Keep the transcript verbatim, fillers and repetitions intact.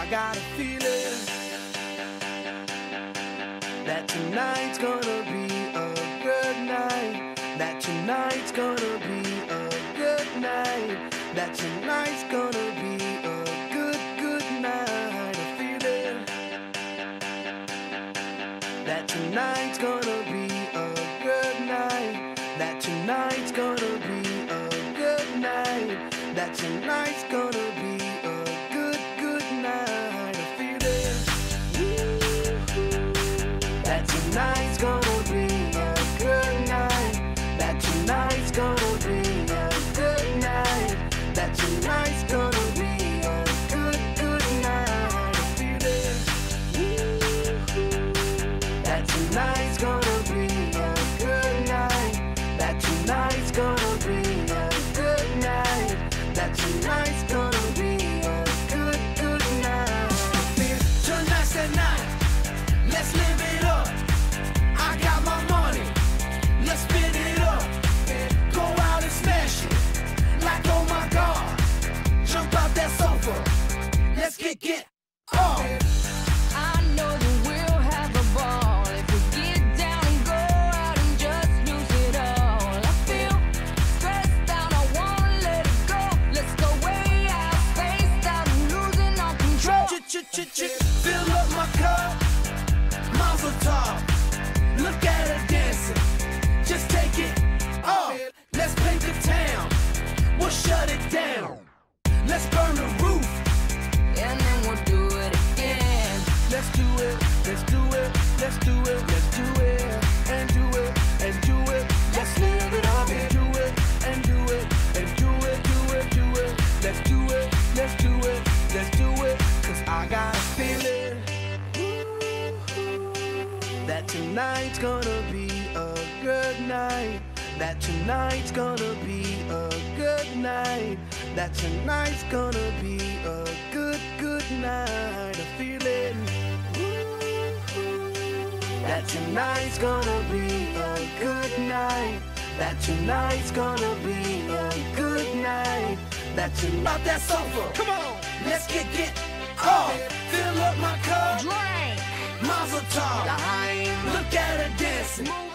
I got a feeling that tonight's gonna be a good night. That tonight's gonna be a good night. That tonight's gonna be a good, good night. A feeling that tonight's gonna be a good night. That tonight's gonna be a good night. That tonight's gonna be a good, good night. A feeling that tonight's gonna be a good night. That tonight's gonna be a good night. That tonight's gonna be a good, good night. A feeling that tonight's gonna be a good night. That tonight's gonna be a good night. That tonight's gonna be a good, good night. Tonight's the night. Let's live it up. I got my money. Let's spin it up. Go out and smash it. Like, oh my God. Jump out that sofa. Let's get get off. I know that we'll have a ball if we get down and go out and just lose it all. I feel stressed out, I wanna let it go. Let's go way out, spaced out, and losing all control. Ch-ch-ch-ch, fill up my cup. Mazel tov. Look at her dancing. Just take it off. Let's paint the town. We'll shut it down. Let's burn the roof. And then we'll do it again. Let's do it. Let's do it. Let's do it. Let's do it. And do it. And do it. Let's live it up and do it. And do it. And do it. Do it. Do it. Let's do it. Let's do it. Let's do it. Cause I got a feeling that tonight's gonna be a good night. That tonight's gonna be a good night. That tonight's gonna be a good, good night. A feeling that tonight's gonna be a good night. That tonight's gonna be a good night. That tonight, that sofa. Come on, let's get get off. Fill up my cup. Drink. Mazel tov. Time. Look at her dancing.